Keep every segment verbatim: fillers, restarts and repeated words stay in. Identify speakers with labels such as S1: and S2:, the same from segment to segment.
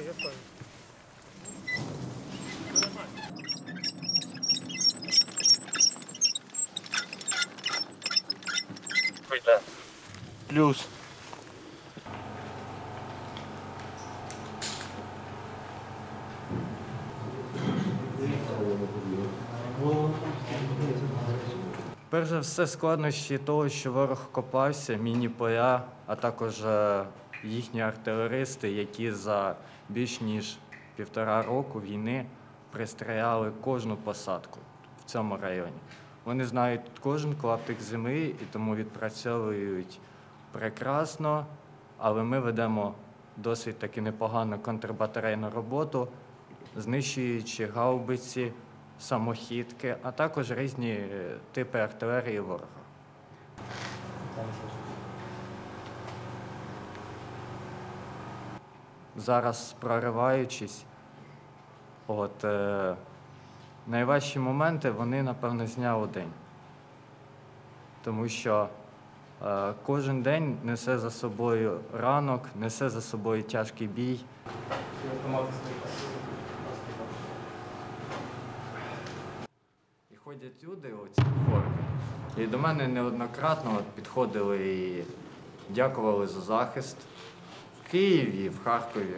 S1: я понял.
S2: Плюс. Перш за все, складнощі того, що ворог копався, міні-поля, а також е, їхні артилеристи, які за більш ніж півтора року війни пристріляли кожну посадку в цьому районі. Вони знають кожен клаптик землі і тому відпрацьовують прекрасно, але ми ведемо досить таки непогану контрбатарейну роботу, знищуючи гаубиці, самохідки, а також різні е, типи артилерії ворога. Зараз прориваючись, от, е, найважчі моменти вони, напевно, з дня у день. Тому що е, кожен день несе за собою ранок, несе за собою тяжкий бій. І ходять люди у цій формі. І до мене неоднократно от підходили і дякували за захист в Києві, в Харкові.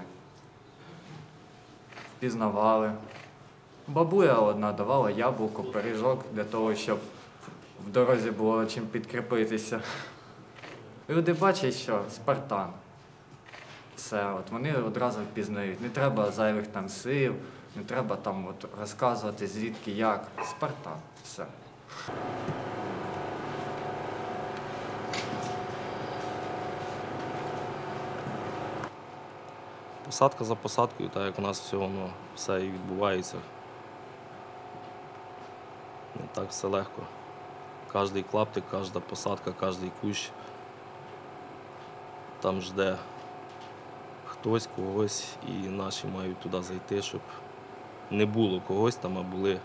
S2: Впізнавали. Бабуля одна давала яблуко, пиріжок для того, щоб в дорозі було чим підкріпитися. Люди бачать, що Спартан. Все, от вони одразу впізнають. Не треба зайвих там сил, не треба там от розказувати звідки, як. Спартан. Все.
S3: Посадка за посадкою, так як у нас все воно все і відбувається. Не так все легко. Кожний клаптик, кожна посадка, кожний кущ. Там жде хтось, когось, і наші мають туди зайти, щоб не було когось там, а були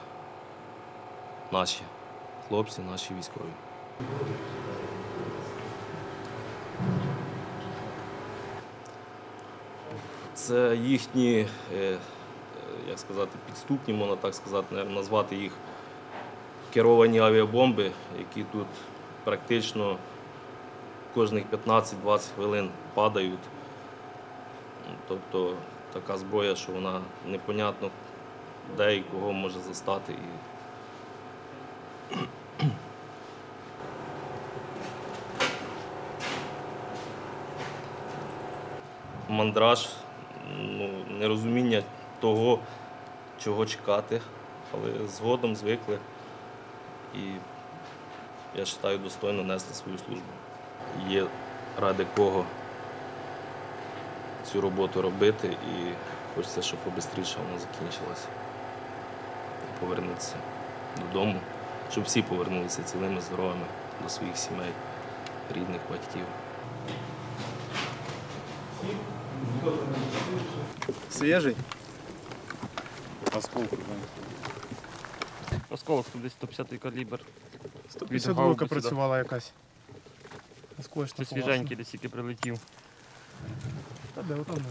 S3: наші хлопці, наші військові. Це їхні, як сказати, підступні, можна так сказати, назвати їх керовані авіабомби, які тут практично кожних п'ятнадцять-двадцять хвилин падають. Тобто така зброя, що вона непонятно де і кого може застати. Мандраж, ну, нерозуміння того, чого чекати, але згодом звикли і, я вважаю, достойно нести свою службу. Є ради кого цю роботу робити і хочеться, щоб побистріше вона закінчилася. І повернутися додому, щоб всі повернулися цілими, здоровими до своїх сімей, рідних, батьків.
S4: Свежий? Осколок, да.
S2: Осколок десь сто п'ятдесятий калібр.
S4: сто п'ятдесят два працювала якась.
S2: Це свіженький десь тільки прилетів.
S4: Та де, отам не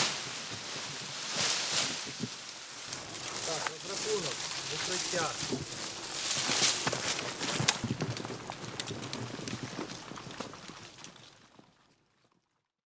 S1: Так, розрахунок, укриття.